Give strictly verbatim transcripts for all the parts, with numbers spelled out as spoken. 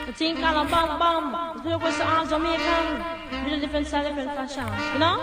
Think kind of bam bam. Look what's all Jamaican. With a different style, different fashion. You know?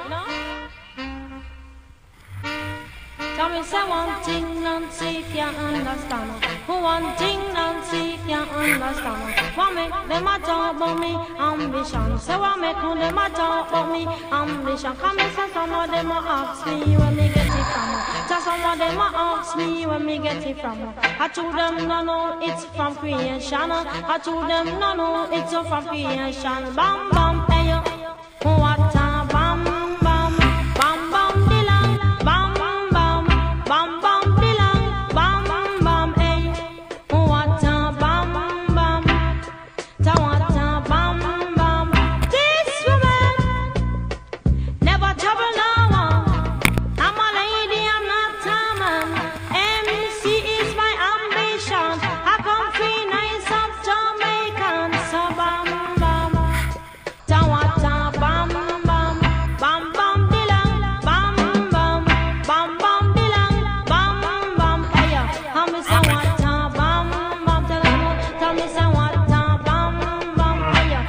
Tell me say one thing, Nancy can't understand. Who one thing, Nancy can't understand. What make them a talk about me ambition? Say what make them a talk about me ambition? Come and say some of them a ask me where me get it from. Just some of them a ask me where me get it from. I told them no no, it's from creation. I told them no no, it's from creation. Bam bam, hey yo, what a bam bam, bam bam dilang, bam bam, bam bam dilang, bam bam, hey, what a bam bam, ta what a bam bam. This woman never trouble no one. I'm a lady, I'm not a man. M C is my ambition. I come free nice of Jamaican, so bam bam, ta what a bam bam, bam bam dilang, bam bam, bam bam dilang, bam bam. Hey yo, tell me say what a bam bam. Tell them, tell me say what a bam bam. Hey yo,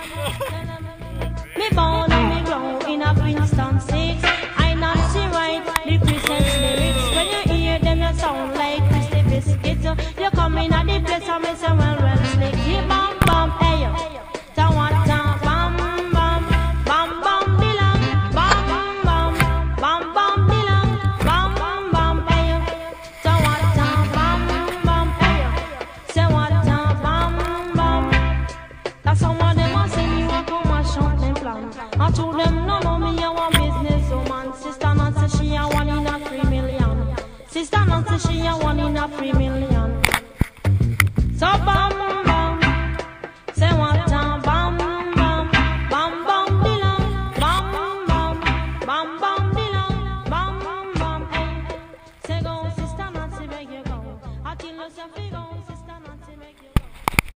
me born and me grow in a Princeton six. I not see right the Christian lyrics. When you hear them, you sound like Christy Biscuit. You come in at the place and me say well well slick. Yeah, bam bam. Hey yo, tell what a bam bam, bam bam dilang, bam bam, bam bam dilang, bam bam. Hey yo, tell what a bam bam. Hey yo, say what a bam bam. That's some of them a say you a come and shout them plan. I told them no no, me a one business woman. Sister Nancy she a one in a three million. Sister Nancy she a one in a three million. So bam bam, say what a bam bam, bam bam dilang, bam bam, bam bam dilang, bam bam. Hey, say go Sister Nancy, beg you go. I tell you say figure.